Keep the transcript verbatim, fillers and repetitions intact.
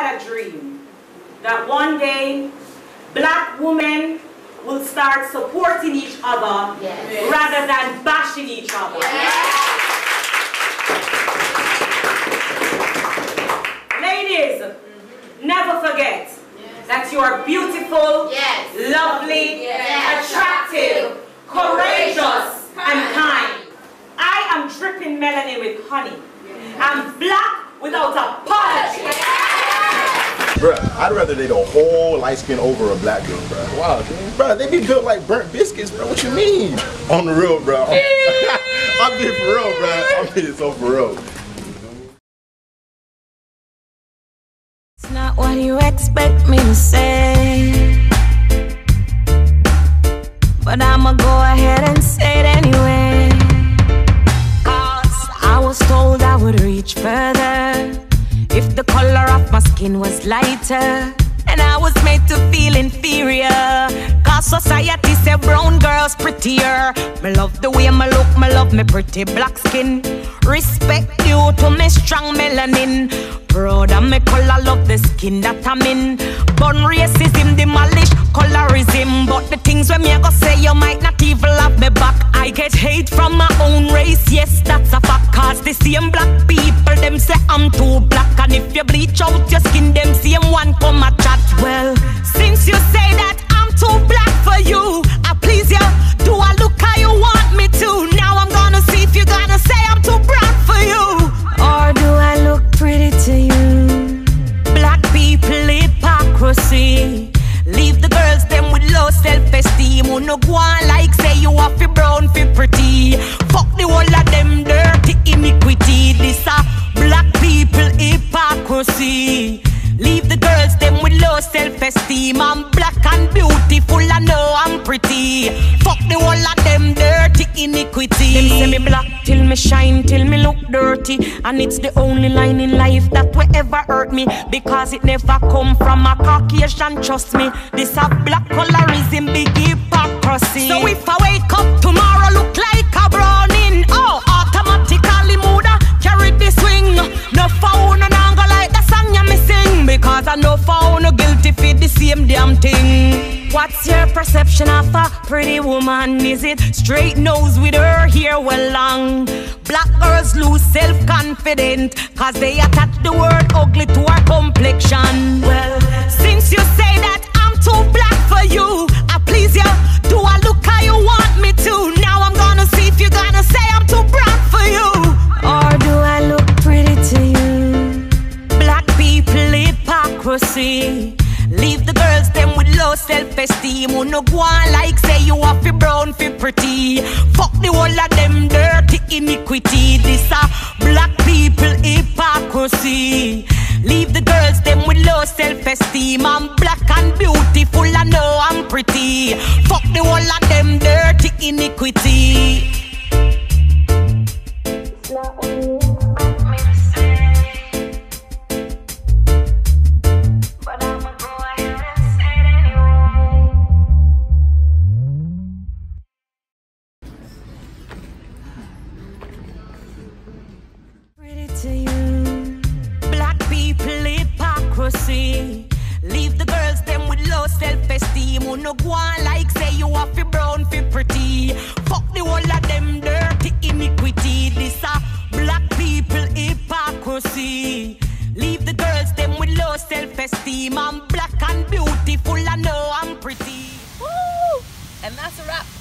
had a dream that one day black women will start supporting each other yes. rather than bashing each other. Yes. Ladies, mm-hmm. never forget yes. that you are beautiful, yes. lovely, yes. attractive, courageous, and kind. I am dripping melanin with honey. Yes. I'm black without apology. Yes. Bruh, I'd rather date a whole light skin over a black girl, bruh. Wow, dude. Bruh, they be built like burnt biscuits, bruh. What you mean? On the real, bruh. I'm being for real, bruh. I'm being so for real. It's not what you expect me to say, but I'ma go ahead and say it anyway. Cause I was told I would reach further if the color of my skin was lighter, and I was made to feel inferior. Cause society said brown girls prettier. Me love the way me look, me love me pretty black skin. Respect due to me strong melanin. Proud of me color, love the skin that I'm in. Born racism, demolish colorism. But the things when me I go say, you might not even have me back. I get hate from my own race, yes, that's a fact. Cause the same black people, them say I'm too black. And if you bleach out your skin, them same one come a chat. Well, since you say that I'm too black for you, I please you, do I look how you want me to? Now I'm gonna see if you're gonna say I'm too brown for you. Or do I look pretty to you? Black people, hypocrisy. Leave the girls them with low self-esteem. Who no go on like say you are fi brown, fi pretty. Fuck the whole of them dirty iniquity. This a black people hypocrisy. Leave the girls them with low self-esteem. I'm black and beautiful, I know I'm pretty. Fuck the whole of them dirty iniquity. Them say me black till me shine, till me look dirty. And it's the only line in life that will ever hurt me, because it never come from a Caucasian, trust me. This a black colorism, big hypocrisy. So if I wake up tomorrow look like a browning, oh, automatically mood carry the swing. No phone and angle like the song you me sing, because I know found no guilty for the same damn thing. What's your perception of a pretty woman? Is it straight nose with her hair well long? Black girls lose self-confidence cause they attach the word ugly to her complexion. Well, since you say that I'm too black for you, I please you, do I look how you want me to? Now I'm gonna see if you're gonna say I'm too brown for you. Or do I look pretty to you? Black people hypocrisy. Leave the girls them with low self-esteem. Who no go on like say you are fi brown, fi pretty. Fuck the whole of them dirty iniquity. This a black people hypocrisy. Leave the girls them with low self-esteem. I'm black and beautiful, I know I'm pretty. Fuck the whole of them dirty iniquity. It's not what you want me to say, but I'ma go ahead and say it anyway. Pretty to you, black people hypocrisy. Leave the girls them with low self-esteem. Who no go on like say you are fi brown, fi pretty. Fuck the whole of them dirty iniquity. This a black people hypocrisy. Leave the girls them with low self-esteem. I'm black and beautiful, I know I'm pretty. Woo! And that's a wrap.